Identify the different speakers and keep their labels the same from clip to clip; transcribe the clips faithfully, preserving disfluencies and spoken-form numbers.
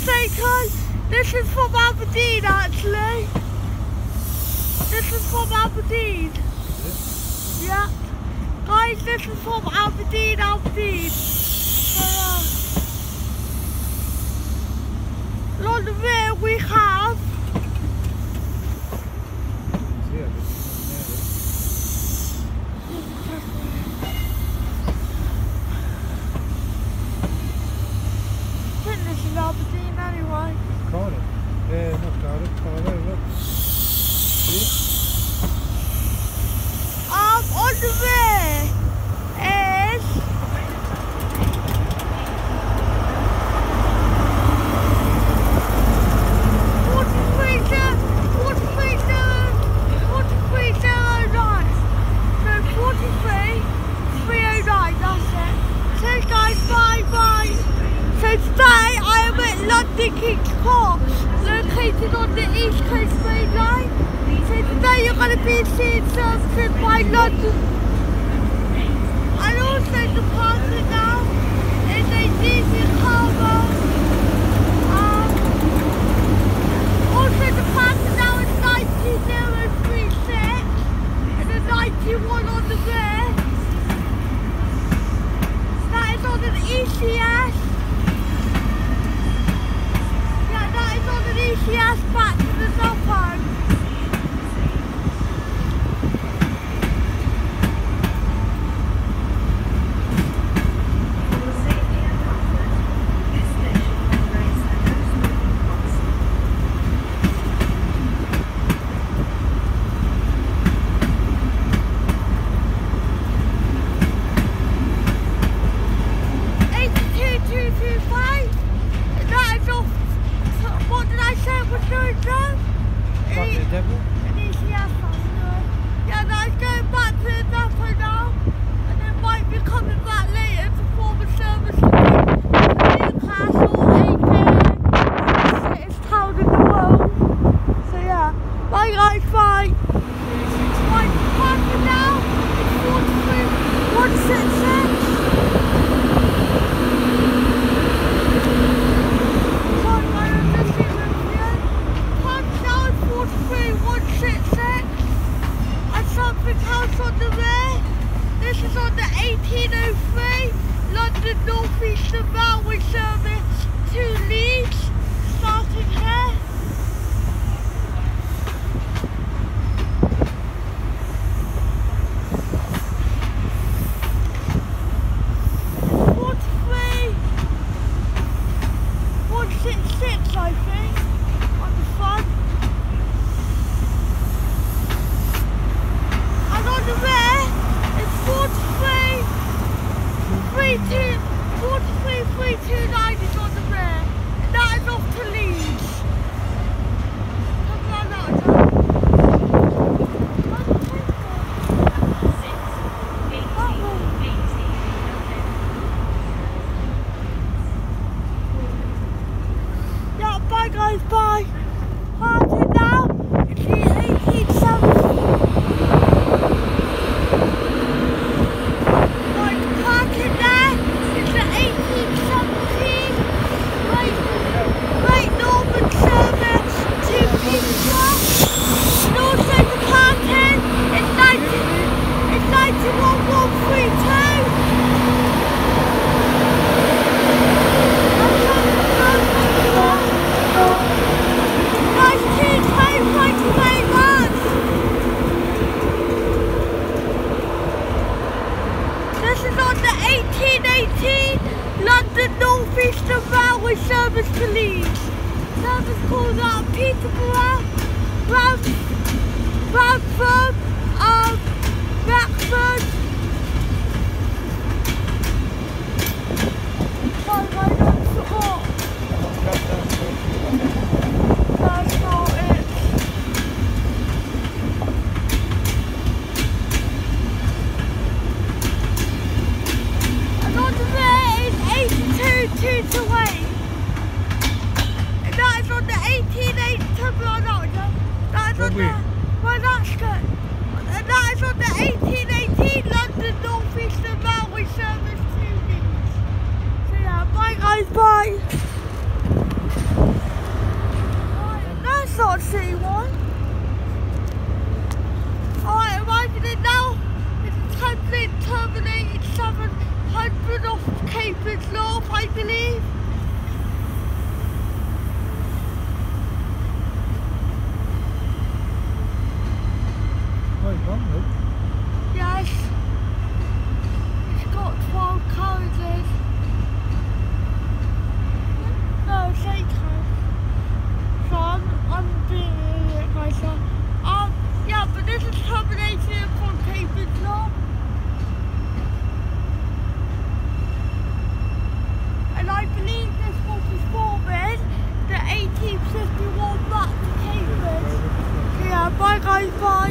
Speaker 1: Seiko. This is from Aberdeen actually. This is from Aberdeen. Yeah. Guys, this is from Aberdeen, Aberdeen. So, uh, on the rear we have Aberdeen anyway.
Speaker 2: Cardiff? Yeah, not Cardiff, Cardiff, look. See?
Speaker 1: Um, on the rear is forty-three zero nine. So forty-three three oh nine, that's it. So guys, bye bye. So today I am at London King's Cross, located on the East Coast Main Line. So today you're going to be seeing services by London. And also the parking now is a decent cargo. Um, also the parking now is ninety thousand thirty-six and a ninety-one on the rear. That is on an E C S. She has back to the Zoppo. eighty-two two two five. That is off. What did I say it was doing, Joe?
Speaker 2: Back to the depot?
Speaker 1: An E C S faster. Yeah, that's going back to the depot now. And then might be coming back later to perform a service to Newcastle, A K A the shittest town in the world. So yeah, bye guys, bye. Right, parking now is forty-three one sixty-six. House on the rear. This is on the eighteen oh three London North Eastern Railway service to Leeds, starting here. forty-three one sixty-six I think on the front. On the rear is forty-three three two forty-three three two nine is on the rear, and that is off to Leeds. Something like that, yeah, bye guys, bye. Parking now, it's the eighteen seventy. London North Eastern Railway service to Leeds. Service calls out Peterborough, Bradford, Bradford, um, Blackford. Sorry, my nose is hot. That's not it. And on the rear is eighty-two two two eight. And that is on the eighteen eight terminal. That is on the, well, that's good. And that is on the eighteen eighteen London North Eastern Railway service to Leeds. So yeah, bye guys, bye. not C one. Alright, arriving in now. It's Huntley terminated seven hundred off Cambridge North, I believe.
Speaker 2: Quite long though.
Speaker 1: Yes. It's got twelve carriages. No, it's eight carriages. So I'm, I'm being an idiot myself. Um, yeah, but this is terminated from Cambridge North. And I believe this was performing the eighteen fifty-one back to Cambridge. Yeah, bye guys, bye.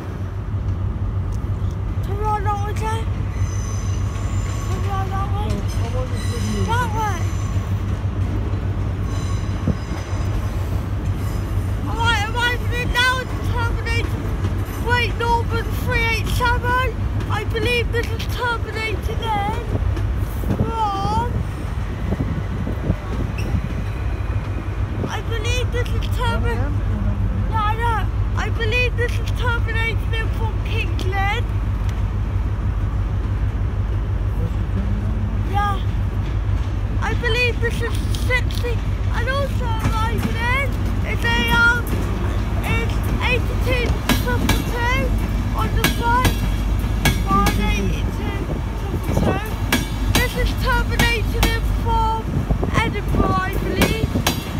Speaker 1: Turn around that way, Jay. Turn around that way. That way. Alright, arriving in now to terminated Great Northern three eighty-seven. I believe this is terminated in from... I believe this is terminated... Yeah, I know. I believe this is terminated in from King's Lynn. Yeah. I believe this is sixty, and also arriving in is a um is eighty-two fifty-two on the front. One eighty-two fifty-two. This is terminated in from Edinburgh, I believe.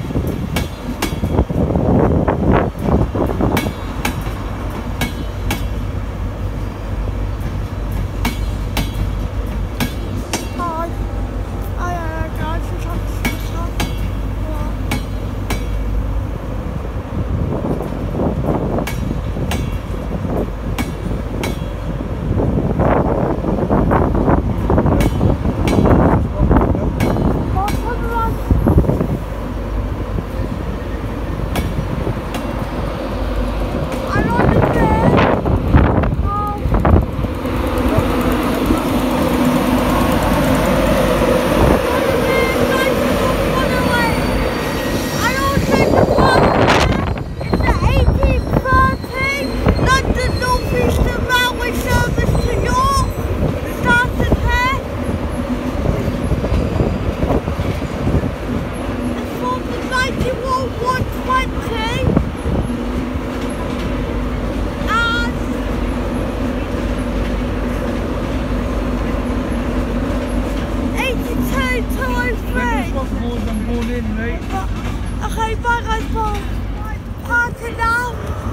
Speaker 1: Okay, bye guys, bye. Party now.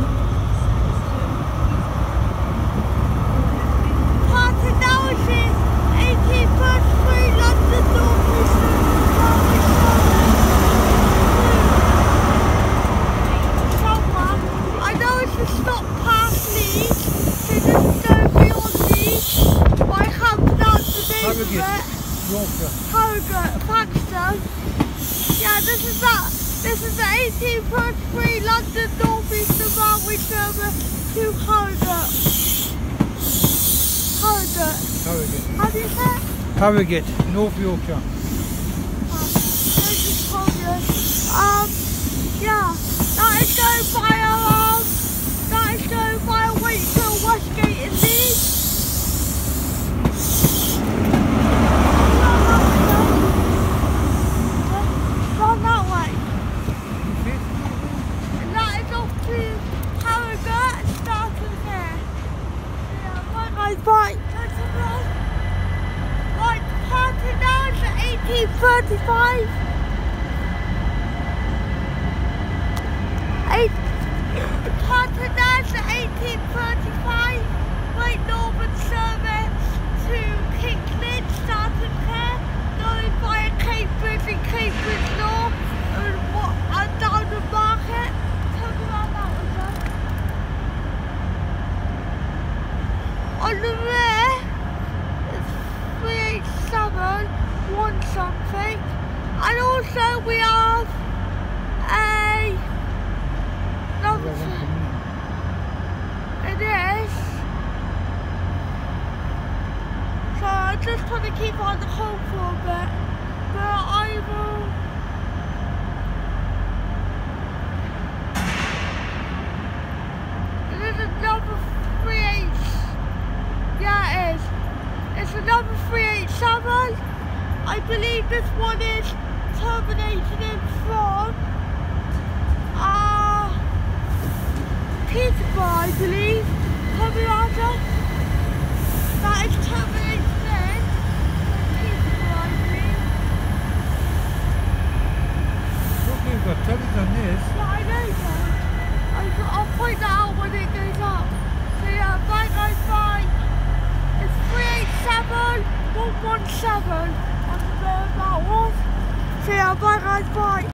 Speaker 1: Party now is in eighteen thirty-three London North Eastern. Somewhere. I know it's a stop past Leeds, so this is going to be on Leeds, but I can't pronounce the name of it. Harrogate, Frankston. Yeah, this is that. This is the eighteen thirty-three London North Eastern Railway service to Harrogate. Harrogate.
Speaker 2: Harrogate.
Speaker 1: How do you say it?
Speaker 2: Harrogate, North Yorkshire.
Speaker 1: Um, this is Harrogate. Um, yeah, that is going by a, um, that is going by a Wakefield Westgate in Leeds. Run that way. And that is off to Harrogate, starting here. Yeah, bye guys, bye. Right, party now is at eighteen thirty-five. Eight, party now is at eighteen thirty-five. Great Northern service to Kingsland, starting here, going via Cambridge and Cambridge North, and, what, and down the market. Turn around that way, on the rear, it's three eighty-seven, one something, and also we have a another thing. It is. So I'm just trying to keep on the home for a bit, but I will. another three eighty-seven. I believe this one is terminated in from uh, Peterborough, I believe. Colorado. That is terminated in Peterborough, I believe.
Speaker 2: Look, we've got tugs on this.
Speaker 1: Yeah, I know that. I, I'll point that out when it goes up. So yeah, bye guys, bye. It's three eight seven one one seven. I don't know about what. So yeah, bye guys, bye.